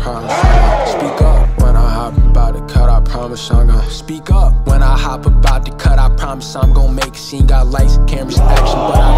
promise I'm gonna speak up when I hop about to cut. I promise I'm gonna speak up when I hop about to cut. I promise I'm gonna make a scene. Got lights, cameras, action, but I